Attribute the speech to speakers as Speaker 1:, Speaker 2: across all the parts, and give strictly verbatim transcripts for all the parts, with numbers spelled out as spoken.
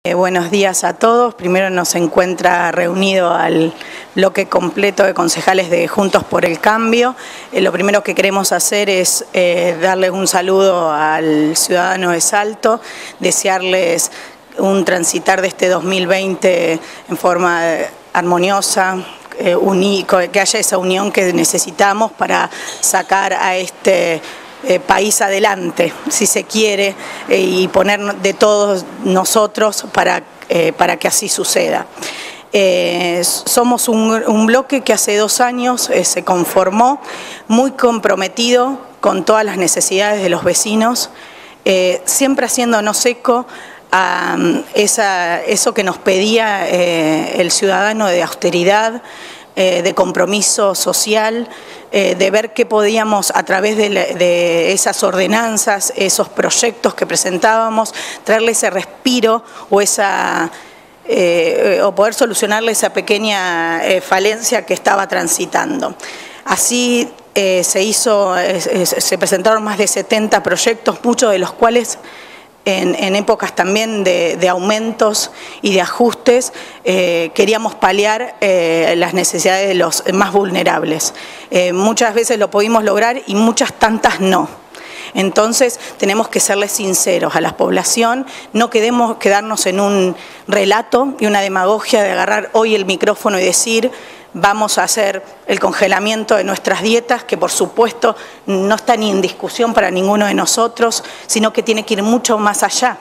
Speaker 1: Eh, buenos días a todos. Primero nos encuentra reunido al bloque completo de concejales de Juntos por el Cambio. Eh, lo primero que queremos hacer es eh, darles un saludo al ciudadano de Salto, desearles un transitar de este dos mil veinte en forma armoniosa, eh, uní, que haya esa unión que necesitamos para sacar a este Eh, país adelante, si se quiere, eh, y poner de todos nosotros para, eh, para que así suceda. Eh, somos un, un bloque que hace dos años eh, se conformó, muy comprometido con todas las necesidades de los vecinos, eh, siempre haciéndonos eco a um, esa, eso que nos pedía eh, el ciudadano de austeridad, eh, de compromiso social, Eh, de ver qué podíamos a través de, la, de esas ordenanzas, esos proyectos que presentábamos, traerle ese respiro o, esa, eh, o poder solucionarle esa pequeña eh, falencia que estaba transitando. Así eh, se hizo, eh, se presentaron más de setenta proyectos, muchos de los cuales En, en épocas también de, de aumentos y de ajustes, eh, queríamos paliar eh, las necesidades de los más vulnerables. Eh, muchas veces lo pudimos lograr y muchas tantas no. Entonces tenemos que serles sinceros a la población, no queremos quedarnos en un relato y una demagogia de agarrar hoy el micrófono y decir vamos a hacer el congelamiento de nuestras dietas, que por supuesto no está ni en discusión para ninguno de nosotros, sino que tiene que ir mucho más allá,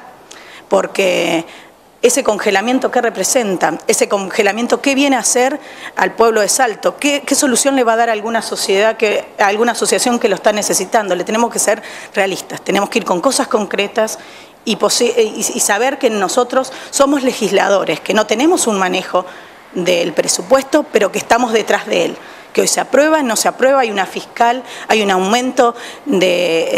Speaker 1: porque ese congelamiento, ¿qué representa? Ese congelamiento, ¿qué viene a hacer al pueblo de Salto? ¿Qué, qué solución le va a dar a alguna sociedad, que, a alguna asociación que lo está necesitando? Le tenemos que ser realistas, tenemos que ir con cosas concretas y, y, y saber que nosotros somos legisladores, que no tenemos un manejo del presupuesto, pero que estamos detrás de él, que hoy se aprueba, no se aprueba, hay una fiscal, hay un aumento de,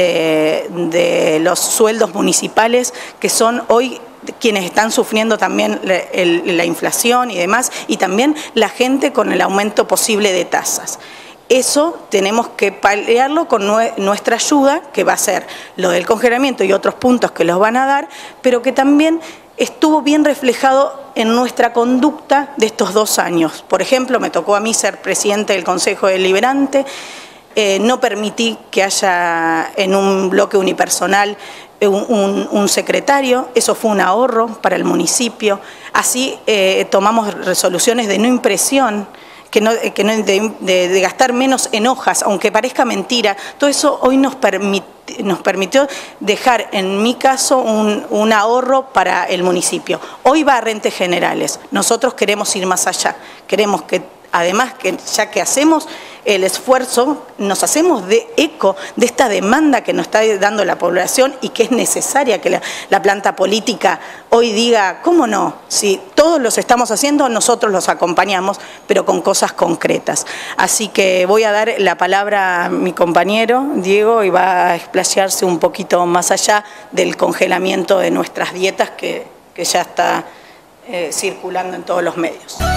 Speaker 1: eh, de los sueldos municipales que son hoy quienes están sufriendo también la, el, la inflación y demás, y también la gente con el aumento posible de tasas. Eso tenemos que paliarlo con nuestra ayuda, que va a ser lo del congelamiento y otros puntos que los van a dar, pero que también estuvo bien reflejado en nuestra conducta de estos dos años. Por ejemplo, me tocó a mí ser presidente del Consejo Deliberante, eh, no permití que haya en un bloque unipersonal un, un, un secretario, eso fue un ahorro para el municipio. Así eh, tomamos resoluciones de no impresión, que no, que no de, de, de gastar menos en hojas, aunque parezca mentira. Todo eso hoy nos, permit, nos permitió dejar, en mi caso, un, un ahorro para el municipio. Hoy va a rentas generales. Nosotros queremos ir más allá. Queremos que, además, que ya que hacemos el esfuerzo, nos hacemos de eco de esta demanda que nos está dando la población y que es necesaria que la, la planta política hoy diga, ¿cómo no? Si todos los estamos haciendo, nosotros los acompañamos, pero con cosas concretas. Así que voy a dar la palabra a mi compañero, Diego, y va a explayarse un poquito más allá del congelamiento de nuestras dietas que, que ya está eh, circulando en todos los medios.